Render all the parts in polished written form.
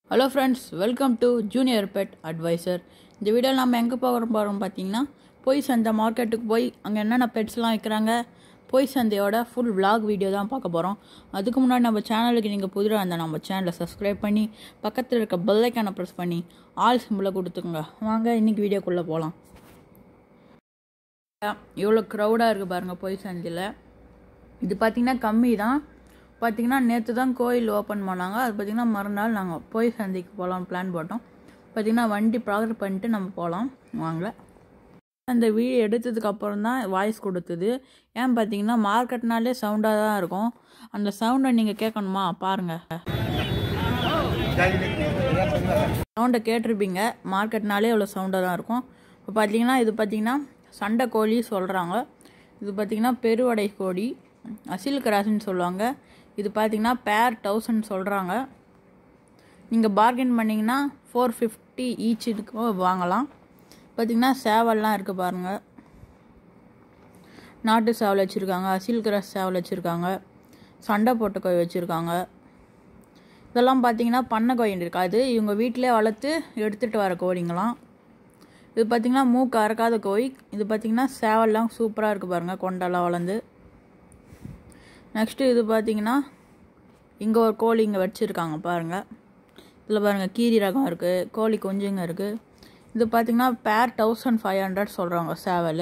Hello friends, welcome to Junior Pet Advisor. இந்த வீடியோவில் நம்ம எங்கே போகிறோம் பார்த்தீங்கன்னா போய் சந்தை மார்க்கெட்டுக்கு போய் அங்கே என்னென்ன பெட்ஸ்லாம் விற்கிறாங்க போய் சந்தையோட ஃபுல் vlog வீடியோ தான் பார்க்க போகிறோம். அதுக்கு முன்னாடி நம்ம சேனலுக்கு நீங்கள் புதுசாக இருந்தால் நம்ம சேனலை சப்ஸ்கிரைப் பண்ணி பக்கத்தில் இருக்க பெல் ஐக்கானை ப்ரெஸ் பண்ணி ஆல் சிம்பிளை கொடுத்துக்கோங்க. வாங்க இன்றைக்கி வீடியோக்குள்ளே போகலாம். எவ்வளோ க்ரௌடாக இருக்குது பாருங்கள் போய் சந்தையில். இது பார்த்திங்கன்னா கம்மி தான். பார்த்திங்கன்னா நேற்று தான் கோயில் ஓப்பன் பண்ணாங்க. அது பார்த்திங்கன்னா மறுநாள் நாங்கள் போய் சந்தைக்கு போகலான்னு பிளான் போட்டோம். பார்த்திங்கன்னா வண்டி ப்ராக்ரஸ் பண்ணிட்டு நம்ம போகலாம் வாங்கல. அந்த வீடியோ எடுத்ததுக்கு அப்புறம் தான் வாய்ஸ் கொடுத்தது. ஏன் பார்த்தீங்கன்னா மார்க்கெட்னாலே சவுண்டாக தான் இருக்கும். அந்த சவுண்டை நீங்கள் கேட்கணுமா பாருங்கள். சவுண்டை கேட்டிருப்பீங்க. மார்க்கெட்னாலே அவ்வளோ சவுண்டாக தான் இருக்கும். இப்போ பார்த்தீங்கன்னா இது பார்த்திங்கன்னா சண்டை கோழி சொல்கிறாங்க. இது பார்த்திங்கன்னா பெருவடை கோழி அசில் கிராஸ்ன்னு சொல்லுவாங்க. இது பார்த்திங்கன்னா பேர் 1000 சொல்கிறாங்க. நீங்கள் பார்கெயின் பண்ணிங்கன்னா 450 ஈச் இதுக்கு வாங்கலாம். பார்த்திங்கன்னா சேவல்லாம் இருக்குது பாருங்கள். நாட்டு சேவல் வச்சுருக்காங்க, அசில் கிராஸ் சேவல் வச்சுருக்காங்க, சண்டை போட்ட கோழி வச்சுருக்காங்க. இதெல்லாம் பார்த்திங்கன்னா பண்ணை கோழி இருக்காது, இவங்க வீட்டிலே வளர்த்து எடுத்துகிட்டு வர கோழிங்களாம். இது பார்த்திங்கன்னா மூக்கு அறக்காத கோழி. இது பார்த்திங்கன்னா சேவல்லாம் சூப்பராக இருக்குது பாருங்கள், கொண்டெல்லாம் வளர்ந்து. நெக்ஸ்ட்டு இது பார்த்திங்கன்னா இங்கே ஒரு கோழி இங்கே வச்சுருக்காங்க பாருங்கள். இதில் பாருங்கள் கீரி ரகம் இருக்குது, கோழி குஞ்சுங்க இருக்குது. இது பார்த்திங்கன்னா பேர் 1500 சொல்கிறாங்க சேவல்.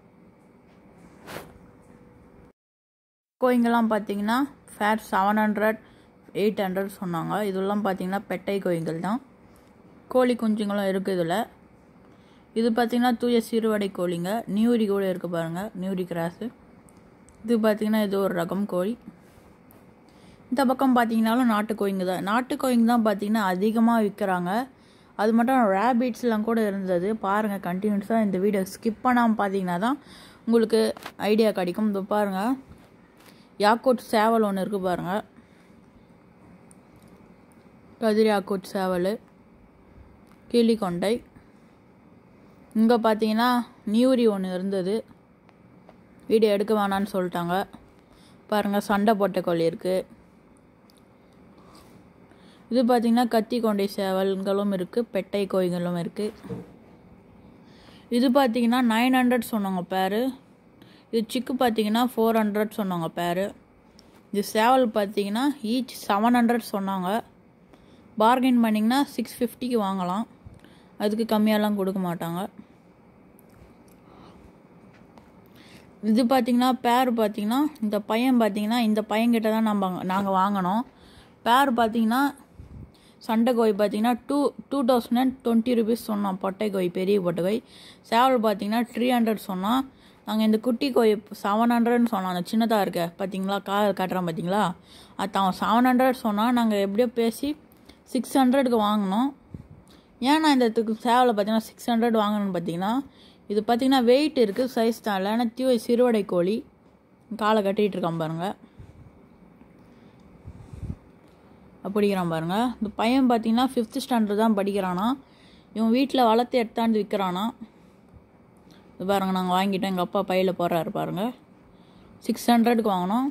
கோழிங்கெல்லாம் பார்த்திங்கன்னா பேர் 700 800 சொன்னாங்க. இதெல்லாம் பார்த்திங்கன்னா பெட்டை கோழிகள் தான். கோழி குஞ்சுங்களும் இருக்குது இதில். இது பார்த்திங்கன்னா தூய சிறுவடை கோழிங்க. நியூரி கூட இருக்குது பாருங்கள், நியூரி கிராஸு. இது பார்த்திங்கன்னா இது ஒரு ரகம் கோழி. இந்த பக்கம் பார்த்திங்கனாலும் நாட்டு கோழிங்க தான். நாட்டு கோழிங்க தான் பார்த்திங்கன்னா அதிகமாக விற்கிறாங்க. அது மட்டும் ரேபிட்ஸ்லாம் கூட இருந்தது பாருங்கள். கண்டினியூஸாக இந்த வீடியோ ஸ்கிப் பண்ணாமல் பார்த்தீங்கன்னா தான் உங்களுக்கு ஐடியா கிடைக்கும். இது பாருங்கள் யாக்கோட் சேவல் ஒன்று இருக்குது பாருங்கள். கதிரி யாக்கோட் சேவல், கிளி கொண்டை. இங்கே பார்த்தீங்கன்னா நியூரி ஒன்று இருந்தது, வீடியோ எடுக்க வேணான்னு சொல்லிட்டாங்க. பாருங்கள் சண்டை போட்ட கோழி இருக்குது. இது பார்த்திங்கன்னா கத்தி கொண்டை சேவல்களும் இருக்குது, பெட்டை கோழிகளும் இருக்குது. இது பார்த்திங்கன்னா 900 சொன்னாங்க பேர். இது சிக்கு பார்த்திங்கன்னா 400 சொன்னாங்க பேர். இது சேவல் பார்த்திங்கன்னா ஈச் 700 சொன்னாங்க. பார்கெயின் பண்ணிங்கன்னா 650க்கு வாங்கலாம், அதுக்கு கம்மியாலாம் கொடுக்க மாட்டாங்க. இது பார்த்திங்கன்னா பேர் பார்த்திங்கன்னா இந்த பையன் பார்த்திங்கன்னா இந்த பையன்கிட்ட தான் நாங்கள் வாங்கினோம். பேர் பார்த்திங்கன்னா சண்டை கோழி பார்த்திங்கன்னா 2020 rupees சொன்னோம். பொட்டை கோழி, பெரிய பொட்டை கோழி. சேவல் பார்த்திங்கன்னா 300 சொன்னோம். நாங்கள் இந்த குட்டி கோழி 700ன்னு சொன்னோம். அந்த சின்னதாக இருக்க பார்த்திங்களா, கார் காட்டுறோம் பார்த்திங்களா, அது அவன் 700 சொன்னால் நாங்கள் எப்படியோ பேசி 600க்கு வாங்கினோம். ஏன் நான் இந்த சேவலை பார்த்திங்கன்னா 600 வாங்கணும்னு பார்த்திங்கன்னா இது பார்த்திங்கன்னா வெயிட் இருக்குது, சைஸ் தான் இல்லை. ஆனால் தீவை சிறுவடை கோழி காலை கட்டிகிட்டு இருக்கான் பாருங்கள், படிக்கிறான் பாருங்கள். இந்த பையன் பார்த்திங்கன்னா 5th standard தான் படிக்கிறானா. இவன் வீட்டில் வளர்த்து எடுத்தாந்து விற்கிறானா. இது பாருங்கள் நாங்கள் வாங்கிட்டோம். எங்கள் அப்பா பையில் போடுறாரு பாருங்கள். 600க்கு வாங்கினோம்.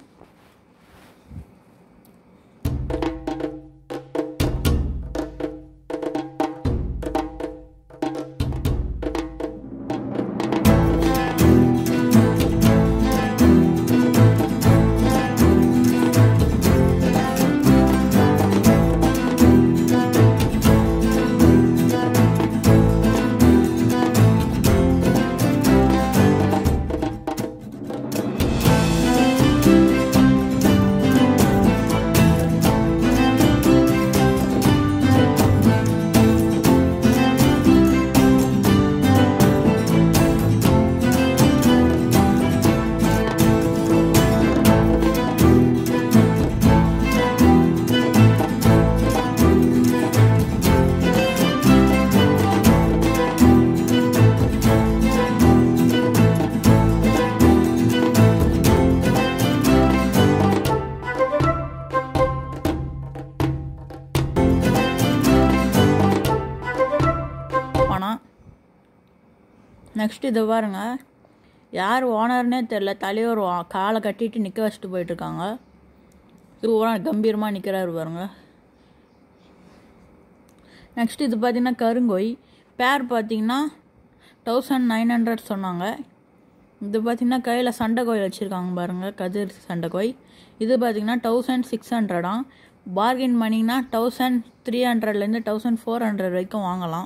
நெக்ஸ்ட் இது பாருங்க, யார் ஓனர்னே தெரில, தலைவர் காலை கட்டிட்டு நிற்க வச்சுட்டு போயிட்டுருக்காங்க. இது கம்பீரமாக நிற்கிறாரு பாருங்க. நெக்ஸ்ட் இது பார்த்தீங்கன்னா கருங்கோய். பேர் பார்த்தீங்கன்னா 1900 சொன்னாங்க. இது பார்த்தீங்கன்னா கையில் சண்டை கோயில் வச்சுருக்காங்க பாருங்கள், கதிர் சண்டை கோய். இது பார்த்தீங்கன்னா 1600. பார்கெயின் பண்ணிங்கன்னா 1300லேருந்து 1400 வரைக்கும் வாங்கலாம்.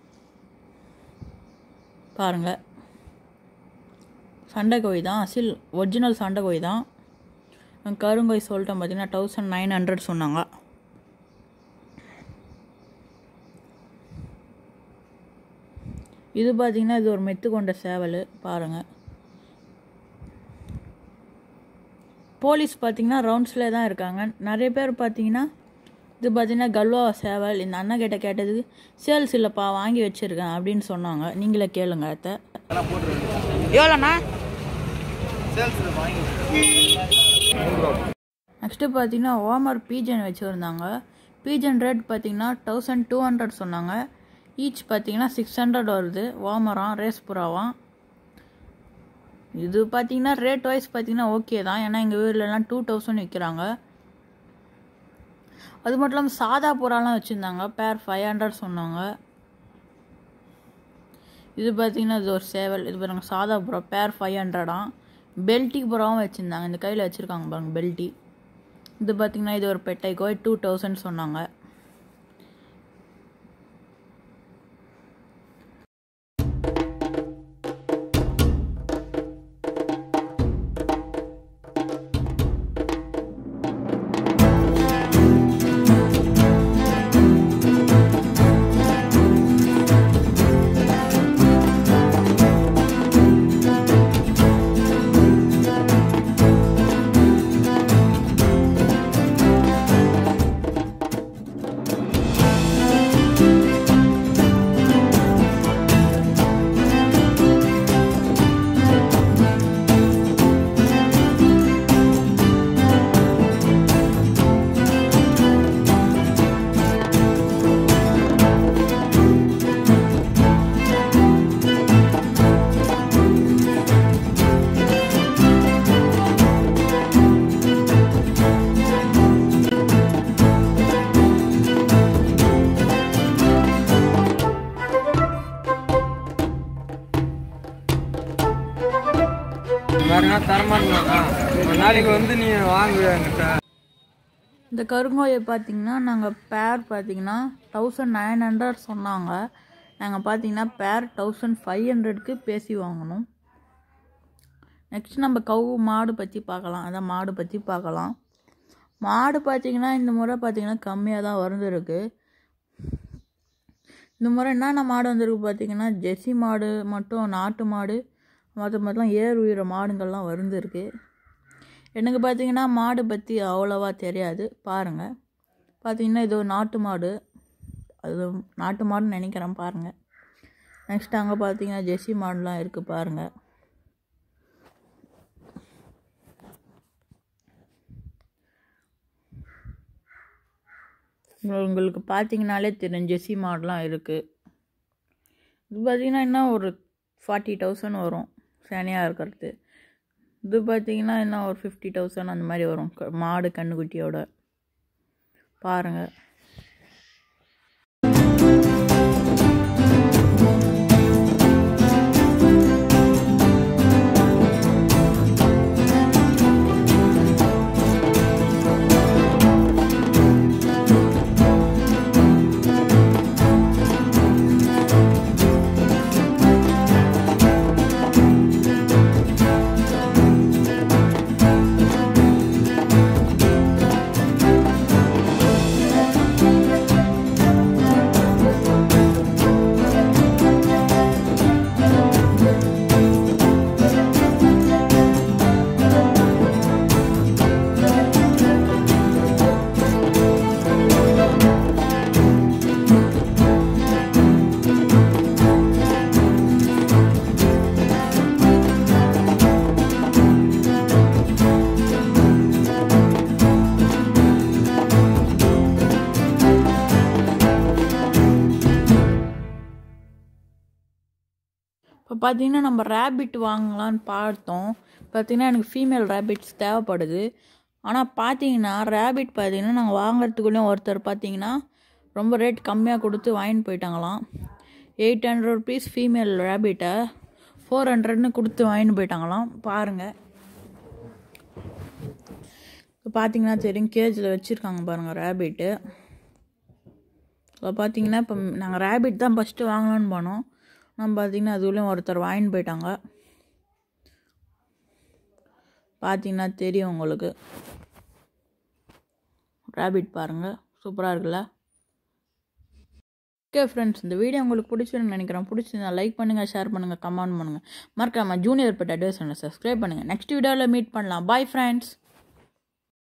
பாருங்கள், சண்டை கோய் தான், ஒரிஜினல் சண்டை கோய் தான். கருங்கோய் சொல்லிட்டோம் பார்த்தீங்கன்னா 1900 சொன்னாங்க. இது பார்த்தீங்கன்னா இது ஒரு மெத்து கொண்ட சேவல் பாருங்கள். போலீஸ் பார்த்தீங்கன்னா ரவுண்ட்ஸ்லேயே தான் இருக்காங்க. நிறைய பேர் பார்த்தீங்கன்னா இது பார்த்தீங்கன்னா கல்வா சேவல். இந்த அண்ணன் கிட்ட கேட்டதுக்கு சேல்ஸ் இல்லைப்பா, வாங்கி வச்சுருக்கேன் அப்படின்னு சொன்னாங்க. நீங்களே கேளுங்க. அத்தை எவ்வளோண்ணா? நெக்ஸ்ட்டு பார்த்தீங்கன்னா ஓமர் பீஜன் வச்சுருந்தாங்க. பீஜன் ரேட் பார்த்தீங்கன்னா 1200 சொன்னாங்க. ஈச் பார்த்தீங்கன்னா 600 வருது. ஓமராம், ரேஸ் புறாவாம். இது பார்த்தீங்கன்னா ரேட் வைஸ் பார்த்தீங்கன்னா ஓகே தான். ஏன்னா எங்கள் ஊர்லலாம் 2000 விற்கிறாங்க. அது மட்டும் இல்லாமல் சாதா புறாலாம் வச்சுருந்தாங்க. பேர் 500 சொன்னாங்க. இது பார்த்தீங்கன்னா இது ஒரு சேவல். இது பாருங்க, சாதா புறா, பேர் 500. பெல்ட்டி புறாவும் வச்சுருந்தாங்க. இந்த கையில் வச்சுருக்காங்க பாருங்க, பெல்ட்டி. இது பார்த்தீங்கன்னா இது ஒரு பெட்டை கோய், 2000 சொன்னாங்க. நாளைக்கு வந்து நீ வாங்குவீங்க. இந்த கருங்கோயை பார்த்தீங்கன்னா நாங்கள் பேர் பார்த்தீங்கன்னா 1900 சொன்னாங்க. நாங்கள் பார்த்தீங்கன்னா பேர் 1500க்கு பேசி வாங்கணும். நெக்ஸ்ட் நம்ம மாடு பற்றி பார்க்கலாம். அதான் மாடு பற்றி பார்க்கலாம். மாடு பார்த்தீங்கன்னா இந்த முறை பார்த்தீங்கன்னா கம்மியாக தான் வந்துருக்கு. இந்த முறை என்னென்ன மாடு வந்திருக்கு பார்த்தீங்கன்னா ஜெர்சி மாடு மட்டும், நாட்டு மாடு, மற்றெல்லாம் ஏர் உயிர மாடுங்கள்லாம் வந்துருக்கு. எனக்கு பார்த்தீங்கன்னா மாடு பற்றி அவ்வளோவா தெரியாது. பாருங்கள், பார்த்தீங்கன்னா இது ஒரு நாட்டு மாடு. அது நாட்டு மாடுன்னு நினைக்கிறேன். பாருங்கள். நெக்ஸ்ட் அங்கே பார்த்தீங்கன்னா ஜெர்சி மாடுலாம் இருக்குது பாருங்கள். உங்களுக்கு பார்த்தீங்கன்னாலே தெரியும் ஜெர்சி மாடுலாம் இருக்குது. இது பார்த்தீங்கன்னா என்ன ஒரு 40,000 வரும் சேனையாக இருக்கிறது. இது பார்த்தீங்கன்னா என்ன ஒரு 50,000 அந்த மாதிரி வரும் மாடு கண்ணுக்குட்டியோட. பாருங்கள். இப்போ பார்த்தீங்கன்னா நம்ம ரேபிட் வாங்கலான்னு பார்த்தோம். பார்த்தீங்கன்னா எனக்கு ஃபீமேல் ரேபிட்ஸ் தேவைப்படுது. ஆனால் பார்த்தீங்கன்னா ரேபிட் பார்த்தீங்கன்னா நாங்கள் வாங்குறதுக்குள்ளேயும் ஒருத்தர் பார்த்தீங்கன்னா ரொம்ப ரேட் கம்மியாக கொடுத்து வாங்கிட்டு போயிட்டாங்களாம். 800 rupees ஃபீமேல் ரேபிட்டை 400ன்னு கொடுத்து வாங்கிட்டு போயிட்டாங்களாம். பாருங்கள், இப்போ பார்த்தீங்கன்னா தெரியும், கேஜில் வச்சுருக்காங்க பாருங்கள் ரேபிட்டு. இப்போ பார்த்தீங்கன்னா இப்போ நாங்கள் ரேபிட் தான் ஃபஸ்ட்டு வாங்கலான்னு போனோம். நம்ம பார்த்தீங்கன்னா அதுலேயும் ஒருத்தர் வாங்கிட்டு போயிட்டாங்க. பார்த்தீங்கன்னா தெரியும் உங்களுக்கு. ரேபிட் பாருங்கள், சூப்பராக இருக்குல்ல. ஓகே ஃப்ரெண்ட்ஸ், இந்த வீடியோ உங்களுக்கு பிடிச்சிருன்னு நினைக்கிறேன். பிடிச்சிருந்தா லைக் பண்ணுங்கள், ஷேர் பண்ணுங்கள், கமெண்ட் பண்ணுங்கள். மறக்காமல் ஜூனியர் பெட் அட்வைஸ் சேனலை சப்ஸ்கிரைப் பண்ணுங்கள். நெக்ஸ்ட் வீடியோவில் மீட் பண்ணலாம். Bye friends.